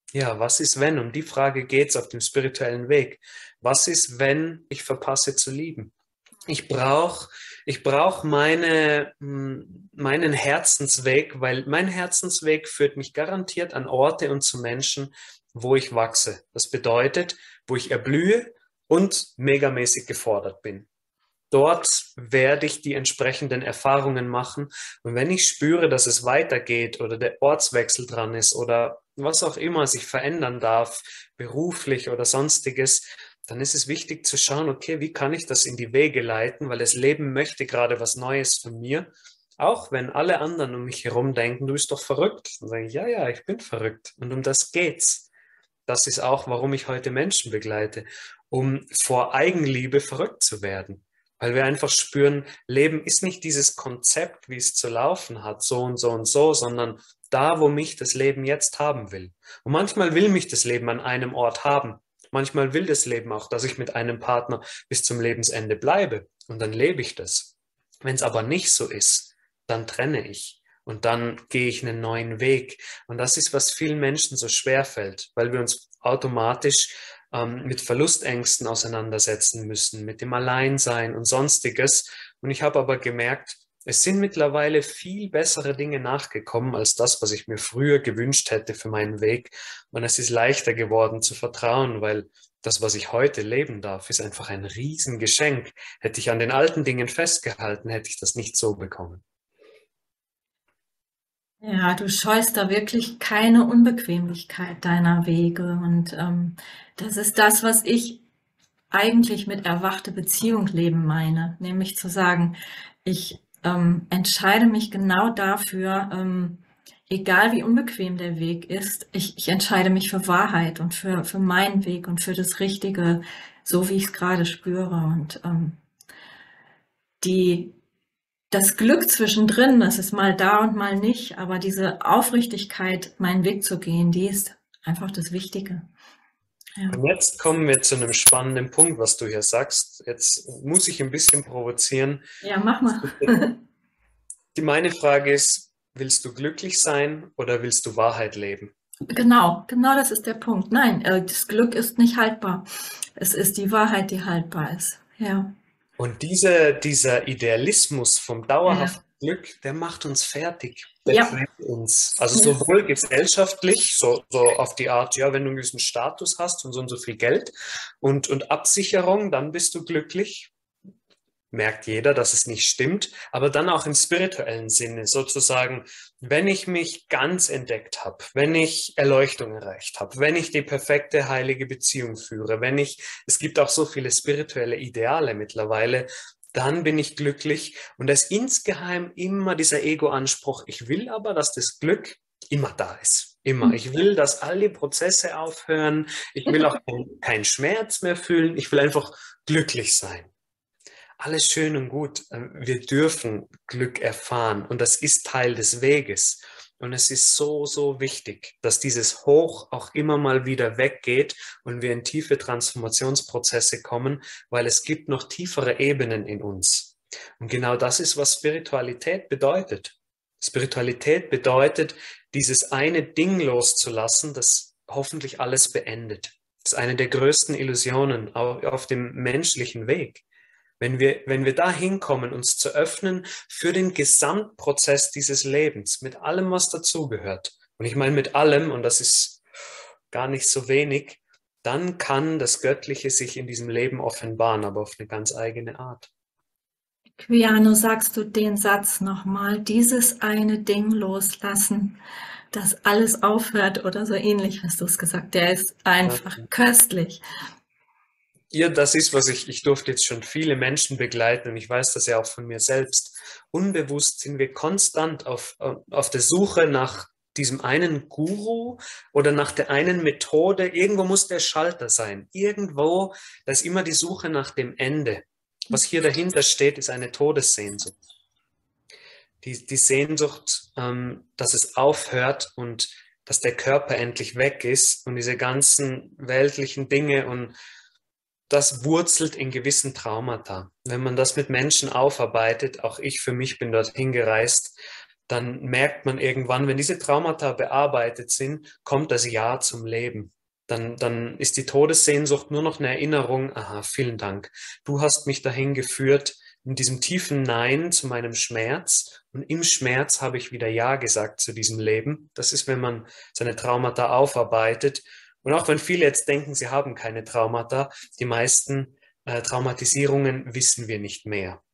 Ja, was ist, wenn? Um die Frage geht's auf dem spirituellen Weg. Was ist, wenn ich verpasse zu lieben? Ich brauche ich brauch meinen Herzensweg, weil mein Herzensweg führt mich garantiert an Orte und zu Menschen, wo ich wachse. Das bedeutet, wo ich erblühe und megamäßig gefordert bin. Dort werde ich die entsprechenden Erfahrungen machen. Und wenn ich spüre, dass es weitergeht oder der Ortswechsel dran ist oder was auch immer sich verändern darf, beruflich oder sonstiges, dann ist es wichtig zu schauen, okay, wie kann ich das in die Wege leiten, weil das Leben möchte gerade was Neues von mir. Auch wenn alle anderen um mich herum denken, du bist doch verrückt. Dann sage ich, ja, ja, ich bin verrückt. Und um das geht's. Das ist auch, warum ich heute Menschen begleite, um vor Eigenliebe verrückt zu werden. Weil wir einfach spüren, Leben ist nicht dieses Konzept, wie es zu laufen hat, so und so und so, sondern da, wo mich das Leben jetzt haben will. Und manchmal will mich das Leben an einem Ort haben. Manchmal will das Leben auch, dass ich mit einem Partner bis zum Lebensende bleibe. Und dann lebe ich das. Wenn es aber nicht so ist, dann trenne ich. Und dann gehe ich einen neuen Weg. Und das ist, was vielen Menschen so schwer fällt, weil wir uns automatisch mit Verlustängsten auseinandersetzen müssen, mit dem Alleinsein und sonstiges. Und ich habe aber gemerkt, es sind mittlerweile viel bessere Dinge nachgekommen als das, was ich mir früher gewünscht hätte für meinen Weg. Und es ist leichter geworden zu vertrauen, weil das, was ich heute leben darf, ist einfach ein Riesengeschenk. Hätte ich an den alten Dingen festgehalten, hätte ich das nicht so bekommen. Ja, du scheust da wirklich keine Unbequemlichkeit deiner Wege. Und das ist das, was ich eigentlich mit erwachte Beziehung leben meine. Nämlich zu sagen, ich entscheide mich genau dafür, egal wie unbequem der Weg ist, ich entscheide mich für Wahrheit und für meinen Weg und für das Richtige, so wie ich es gerade spüre. Und die das Glück zwischendrin, das ist mal da und mal nicht, aber diese Aufrichtigkeit, meinen Weg zu gehen, die ist einfach das Wichtige. Ja, Und jetzt kommen wir zu einem spannenden Punkt, was du hier sagst. Jetzt muss ich ein bisschen provozieren. ja, mach mal. Meine Frage ist, willst du glücklich sein oder willst du Wahrheit leben? Genau, genau das ist der Punkt. Nein, das Glück ist nicht haltbar. Es ist die Wahrheit, die haltbar ist. Ja, Und dieser Idealismus vom ja, dauerhaften Glück, der macht uns fertig, der ja, trennt uns. Also ja. sowohl gesellschaftlich, so auf die Art, ja, wenn du einen gewissen Status hast und so viel Geld und Absicherung, dann bist du glücklich. Merkt jeder, dass es nicht stimmt, aber dann auch im spirituellen Sinne, sozusagen, wenn ich mich ganz entdeckt habe, wenn ich Erleuchtung erreicht habe, wenn ich die perfekte heilige Beziehung führe, es gibt auch so viele spirituelle Ideale mittlerweile, dann bin ich glücklich und da ist insgeheim immer dieser Ego-Anspruch, ich will aber, dass das Glück immer da ist. Immer. Ich will, dass all die Prozesse aufhören. Ich will auch keinen Schmerz mehr fühlen. Ich will einfach glücklich sein. Alles schön und gut. Wir dürfen Glück erfahren und das ist Teil des Weges. Und es ist so, so wichtig, dass dieses Hoch auch immer mal wieder weggeht und wir in tiefe Transformationsprozesse kommen, weil es gibt noch tiefere Ebenen in uns. Und genau das ist, was Spiritualität bedeutet. Spiritualität bedeutet, dieses eine Ding loszulassen, das hoffentlich alles beendet. Das ist eine der größten Illusionen auf dem menschlichen Weg. Wenn wir da hinkommen, uns zu öffnen für den Gesamtprozess dieses Lebens, mit allem, was dazugehört, und ich meine mit allem, und das ist gar nicht so wenig, dann kann das Göttliche sich in diesem Leben offenbaren, aber auf eine ganz eigene Art. Quiano, sagst du den Satz nochmal? Dieses eine Ding loslassen, dass alles aufhört oder so ähnlich hast du es gesagt. Der ist einfach köstlich. Ja, das ist, ich durfte jetzt schon viele Menschen begleiten und ich weiß das ja auch von mir selbst. Unbewusst sind wir konstant auf der Suche nach diesem einen Guru oder nach der einen Methode. Irgendwo muss der Schalter sein. Irgendwo, da ist immer die Suche nach dem Ende. Was hier dahinter steht, ist eine Todessehnsucht. Die Sehnsucht, dass es aufhört und dass der Körper endlich weg ist und diese ganzen weltlichen Dinge und das wurzelt in gewissen Traumata. Wenn man das mit Menschen aufarbeitet, auch ich für mich bin dorthin gereist, dann merkt man irgendwann, wenn diese Traumata bearbeitet sind, kommt das Ja zum Leben. Dann ist die Todessehnsucht nur noch eine Erinnerung. Aha, vielen Dank. Du hast mich dahin geführt, in diesem tiefen Nein zu meinem Schmerz. Und im Schmerz habe ich wieder Ja gesagt zu diesem Leben. Das ist, wenn man seine Traumata aufarbeitet. Und auch wenn viele jetzt denken, sie haben keine Traumata, die meisten Traumatisierungen wissen wir nicht mehr.